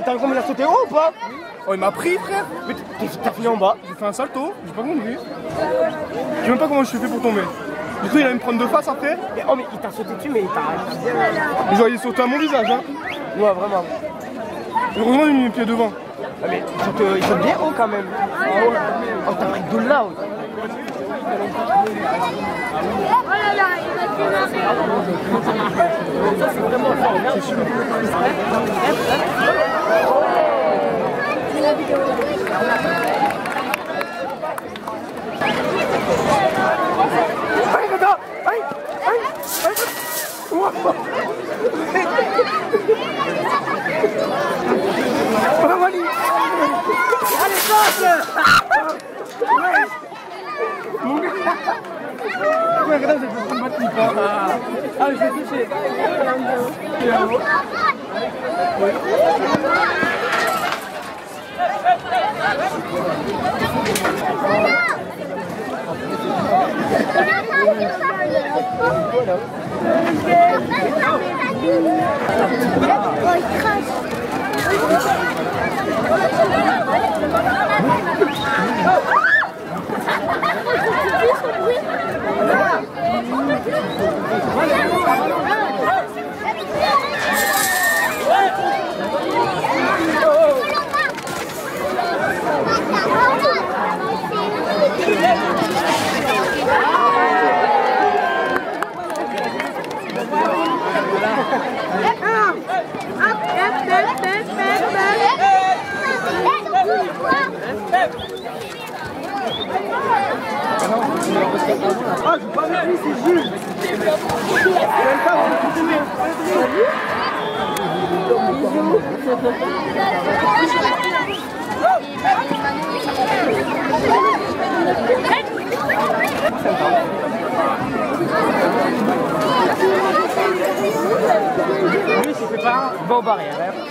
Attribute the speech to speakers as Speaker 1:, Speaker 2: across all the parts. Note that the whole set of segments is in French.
Speaker 1: t'as vu comme il a sauté haut ou pas?
Speaker 2: Oh, il m'a pris, frère.
Speaker 1: Mais t'as fini en bas.
Speaker 2: J'ai fait un salto, j'ai pas compris. Je sais même pas comment je suis fait pour tomber. Du coup, il allait me prendre de face après.
Speaker 1: Mais, oh, mais il t'a sauté dessus, mais il t'a.
Speaker 2: Ils ont sauté à mon visage, hein.
Speaker 1: Ouais, vraiment.
Speaker 2: Heureusement, il a mis les pieds devant.
Speaker 1: Ah, mais ils sont bien hauts quand même. Oh, t'as pris de là.
Speaker 3: Oh là là, il va te
Speaker 1: Ça, c'est vraiment fort. C'est sûr. Allez, passe! Mon gars! Ouais, regarde, j'ai fait ma petite part. Ah, je vais toucher. Ah, j'ai pas vu, c'est Jules. Lui, s'il fait pas un bon barrière.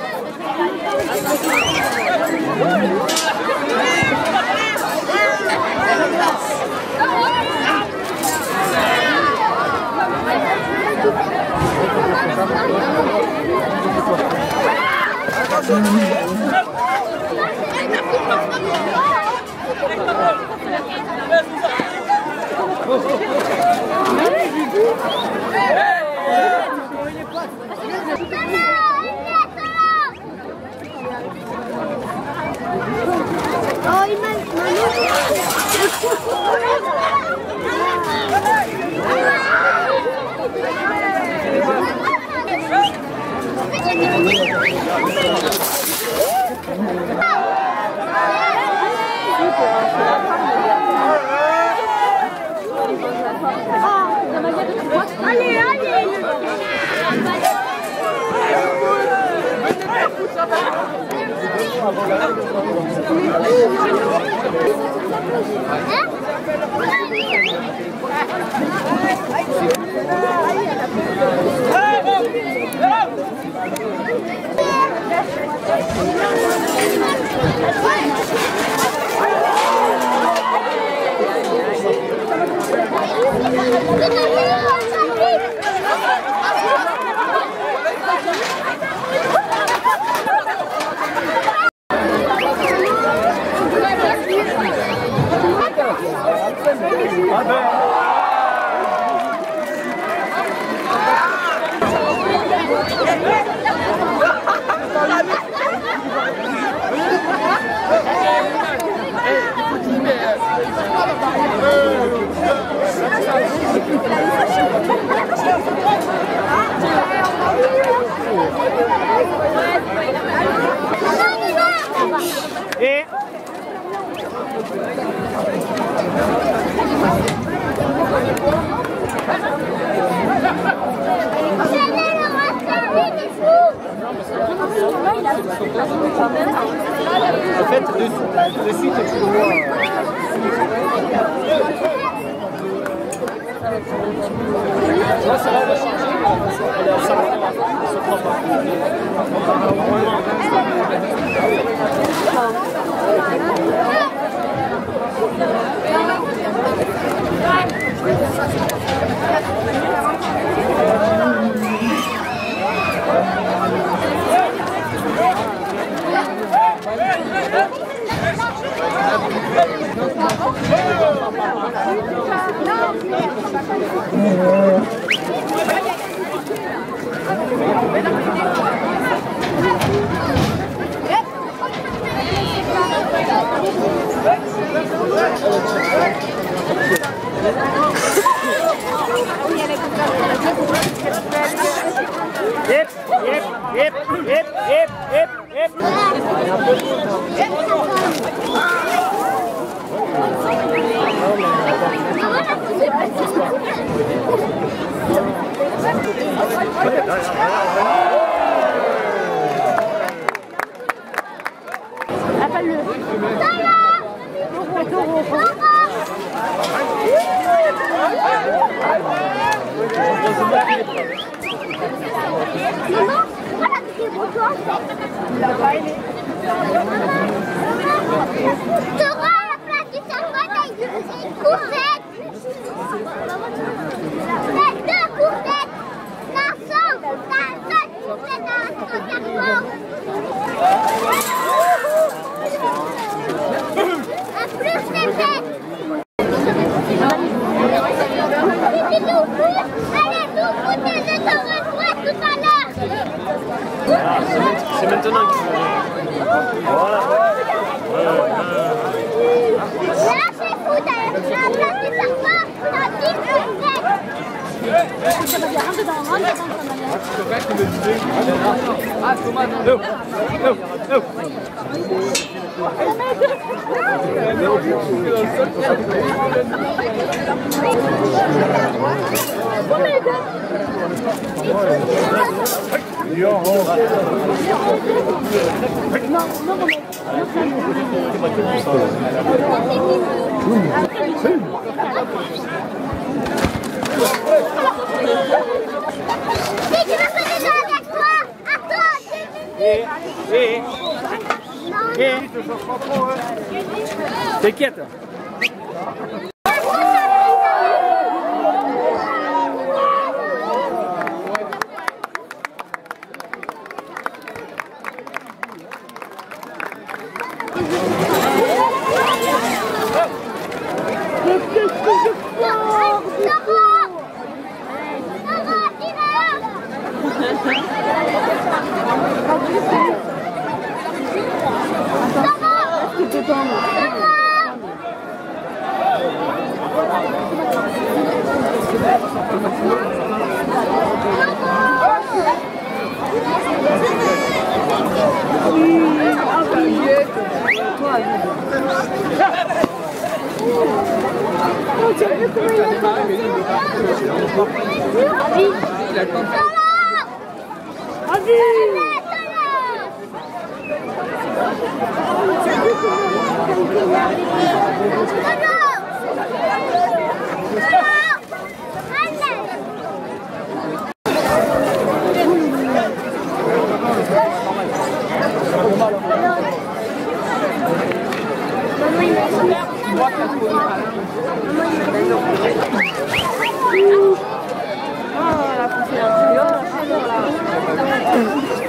Speaker 3: Oh, il m'a allez, allez.
Speaker 1: Et en fait, dessus, tu peux voir. Là, ça va changer. Elle est à 5
Speaker 3: appelle-le. Maman, voilà ce qui est pour toi. Il a pas aimé. Dora, à la place du cerveau, t'as une courgette. C'est deux courgettes. La sauce, la seule courgette à ton cerveau. La plus c'est fait. Allez, nous foutez de ton retrait tout à l'heure.
Speaker 4: C'est maintenant qu'il faut. Voilà.
Speaker 3: Là, c'est fou d'ailleurs. À la place du cerveau, t'as 10 courgettes.
Speaker 1: Ah, Thomas, non.
Speaker 3: Mais tu vas faire des avec toi. Attends,
Speaker 1: T'inquiète.
Speaker 3: Maman,